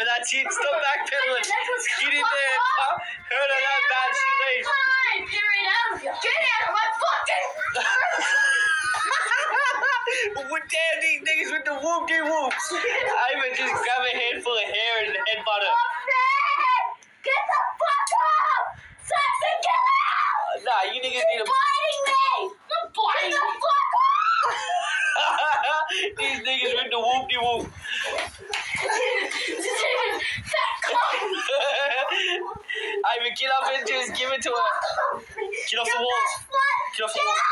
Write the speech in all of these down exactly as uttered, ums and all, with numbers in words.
Ivan, that's it. Stop backpedaling. Get in there. Huh? Heard her that bad, she leaves. Fine, period out of you. Get out of my fucking... What damn these niggas with the whoop-de-whoops? Ivan just grab a handful of hair and headbutt her. Get the fuck up! Sexy, get out! Nah, you niggas need You're to... biting me! You're biting Get the fuck up! These niggas with the whoop-de-whoop. Ivan, get up and just give it to her. Get off the wall. Get off the wall.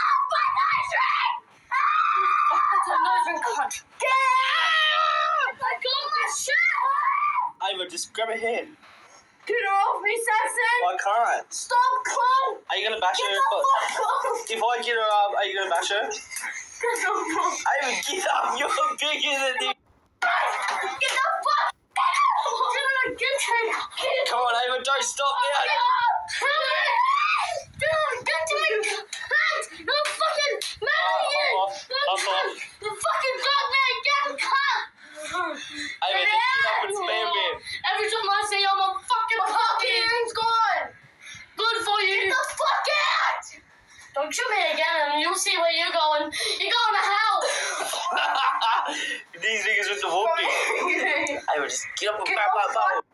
Get out! I got my shit! Ivan, just grab her hand. Get her off me, Saxon! I can't. Stop, clown! Are you gonna bash Get her? the fuck off! If I get her up, are you gonna bash her? Get the fuck Ivan, get up. You're bigger than this. Get the fuck out! Get her! Come on, Ivan, don't stop now. Dude, get to me! Hands! No fucking man here! Off, off, off. The fucking dog man, get him cut! Ivan, just get up and spam him. Every time I say I'm a fucking fucking hand's gone! Good for you! Get the fuck out! Don't shoot me again and you'll see where you're going. You're going to hell! These niggas with the whooping. Ivan, just get up and grab my phone.